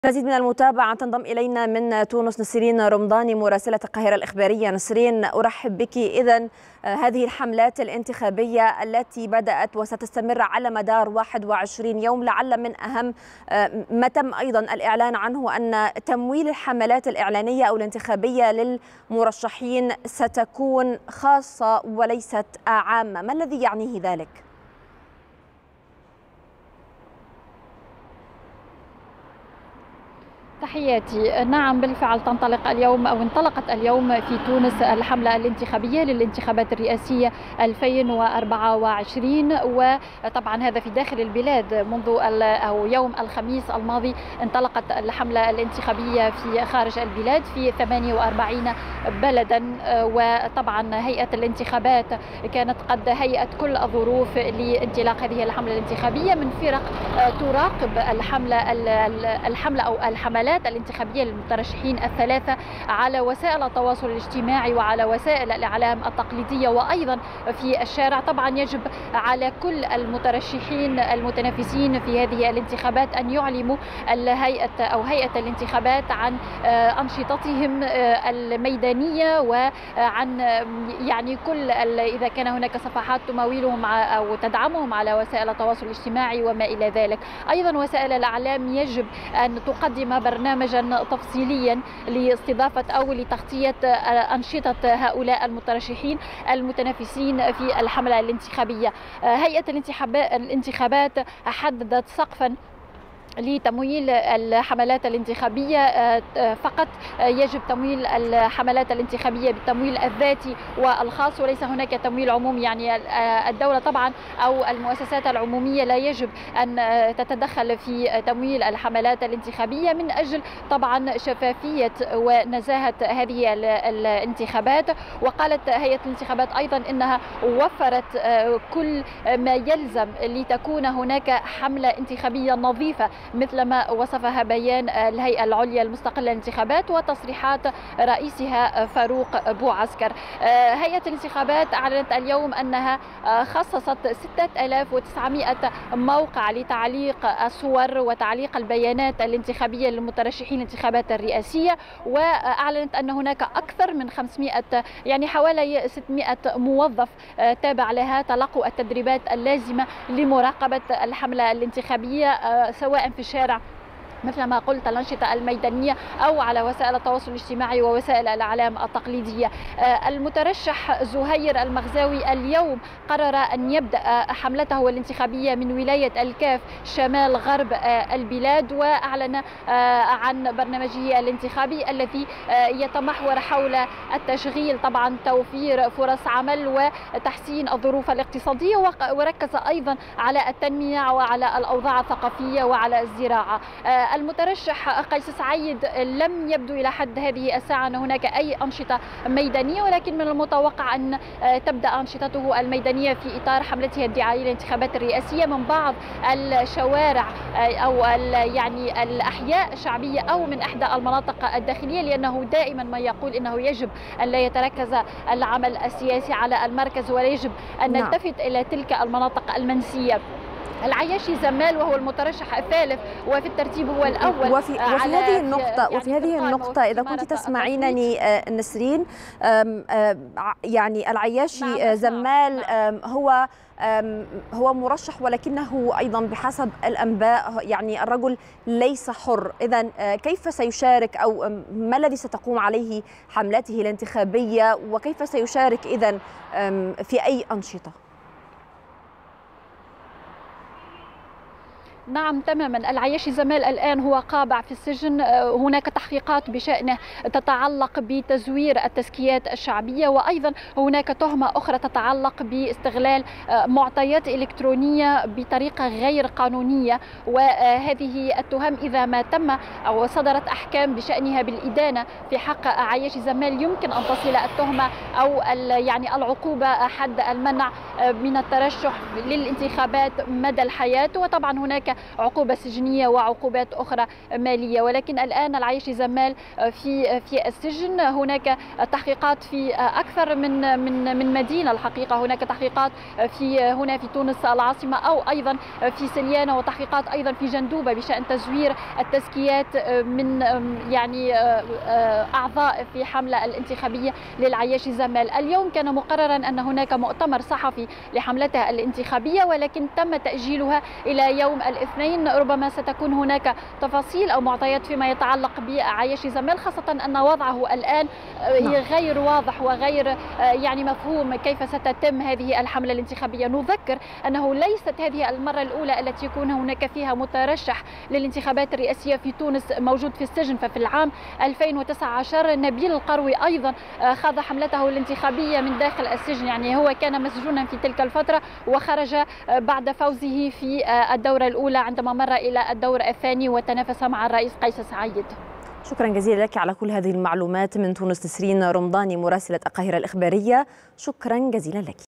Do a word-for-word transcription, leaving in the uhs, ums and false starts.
مزيد من المتابعة تنضم إلينا من تونس نسرين رمضاني مراسلة القاهرة الإخبارية. نسرين، أرحب بك. إذن هذه الحملات الانتخابية التي بدأت وستستمر على مدار واحد وعشرين يوم، لعل من أهم ما تم أيضا الإعلان عنه أن تمويل الحملات الإعلانية أو الانتخابية للمرشحين ستكون خاصة وليست عامة. ما الذي يعنيه ذلك؟ تحياتي. نعم، بالفعل تنطلق اليوم أو انطلقت اليوم في تونس الحملة الانتخابية للانتخابات الرئاسية ألفين وأربعة وعشرين، وطبعا هذا في داخل البلاد. منذ أو يوم الخميس الماضي انطلقت الحملة الانتخابية في خارج البلاد في ثمانية وأربعين بلدا، وطبعا هيئة الانتخابات كانت قد هيئت كل الظروف لانطلاق هذه الحملة الانتخابية من فرق تراقب الحملة الحملة أو الحملات الانتخابية للمترشحين الثلاثة على وسائل التواصل الاجتماعي وعلى وسائل الإعلام التقليدية وأيضا في الشارع. طبعا يجب على كل المترشحين المتنافسين في هذه الانتخابات أن يعلموا الهيئة أو هيئة الانتخابات عن أنشطتهم الميدانية وعن يعني كل إذا كان هناك صفحات تماولهم أو تدعمهم على وسائل التواصل الاجتماعي وما إلى ذلك. أيضا وسائل الإعلام يجب أن تقدم برنامجا تفصيليا لاستضافة أو لتغطية أنشطة هؤلاء المترشحين المتنافسين في الحملة الانتخابية. هيئة الانتخابات حددت سقفا لتمويل الحملات الانتخابية. فقط يجب تمويل الحملات الانتخابية بالتمويل الذاتي والخاص، وليس هناك تمويل عمومي. يعني الدولة طبعا أو المؤسسات العمومية لا يجب أن تتدخل في تمويل الحملات الانتخابية من أجل طبعا شفافية ونزاهة هذه الانتخابات. وقالت هيئة الانتخابات أيضا أنها وفرت كل ما يلزم لتكون هناك حملة انتخابية نظيفة مثل ما وصفها بيان الهيئة العليا المستقلة للانتخابات وتصريحات رئيسها فاروق بوعسكر. هيئة الانتخابات أعلنت اليوم أنها خصصت ستة آلاف وتسعمائة موقع لتعليق الصور وتعليق البيانات الانتخابية للمترشحين الانتخابات الرئاسية، وأعلنت أن هناك أكثر من خمسمائة يعني حوالي ستمائة موظف تابع لها تلقوا التدريبات اللازمة لمراقبة الحملة الانتخابية سواء في الشارع مثل ما قلت الأنشطة الميدانية أو على وسائل التواصل الاجتماعي ووسائل الإعلام التقليدية. المترشح زهير المغزاوي اليوم قرر أن يبدأ حملته الانتخابية من ولاية الكاف شمال غرب البلاد، وأعلن عن برنامجه الانتخابي الذي يتمحور حول التشغيل، طبعا توفير فرص عمل وتحسين الظروف الاقتصادية، وركز أيضا على التنمية وعلى الأوضاع الثقافية وعلى الزراعة. المترشح قيس سعيد لم يبدو إلى حد هذه الساعة أن هناك أي أنشطة ميدانية، ولكن من المتوقع أن تبدأ أنشطته الميدانية في إطار حملته الدعائية للانتخابات الرئاسية من بعض الشوارع أو يعني الأحياء الشعبية أو من إحدى المناطق الداخلية، لأنه دائما ما يقول أنه يجب أن لا يتركز العمل السياسي على المركز ولا يجب أن نلتفت إلى تلك المناطق المنسية. العياشي زمال وهو المترشح الثالث وفي الترتيب هو الأول. وفي, وفي هذه النقطة يعني وفي هذه النقطة إذا كنت تسمعينني نسرين، يعني العياشي زمال هو هو مرشح ولكنه أيضا بحسب الأنباء يعني الرجل ليس حر. إذن كيف سيشارك أو ما الذي ستقوم عليه حملته الانتخابية وكيف سيشارك إذن في أي أنشطة؟ نعم تماما. العياشي زمال الآن هو قابع في السجن. هناك تحقيقات بشأنه تتعلق بتزوير التزكيات الشعبية، وأيضا هناك تهمة أخرى تتعلق باستغلال معطيات إلكترونية بطريقة غير قانونية، وهذه التهم إذا ما تم أو صدرت أحكام بشأنها بالإدانة في حق عياشي زمال يمكن أن تصل التهمة أو يعني العقوبة حد المنع من الترشح للانتخابات مدى الحياة. وطبعا هناك عقوبة سجنية وعقوبات أخرى مالية. ولكن الآن العايشي زمال في في السجن. هناك تحقيقات في أكثر من من من مدينة الحقيقة، هناك تحقيقات في هنا في تونس العاصمة أو أيضا في سليانة، وتحقيقات أيضا في جندوبة بشأن تزوير التزكيات من يعني أعضاء في حملة الانتخابية للعياشي زمال. اليوم كان مقررا أن هناك مؤتمر صحفي لحملتها الانتخابية، ولكن تم تأجيلها إلى يوم الاثنين. ربما ستكون هناك تفاصيل أو معطيات فيما يتعلق بعياشي زمال، خاصة أن وضعه الآن غير واضح وغير يعني مفهوم كيف ستتم هذه الحملة الانتخابية. نذكر أنه ليست هذه المرة الأولى التي يكون هناك فيها مترشح للانتخابات الرئاسية في تونس موجود في السجن. ففي العام ألفين وتسعة عشر نبيل القروي أيضا خاض حملته الانتخابية من داخل السجن، يعني هو كان مسجونا في تلك الفترة وخرج بعد فوزه في الدورة الأولى عندما مر إلى الدور الثاني وتنافس مع الرئيس قيس سعيد. شكرا جزيلا لك على كل هذه المعلومات من تونس. نسرين رمضاني مراسلة القاهرة الإخبارية، شكرا جزيلا لك.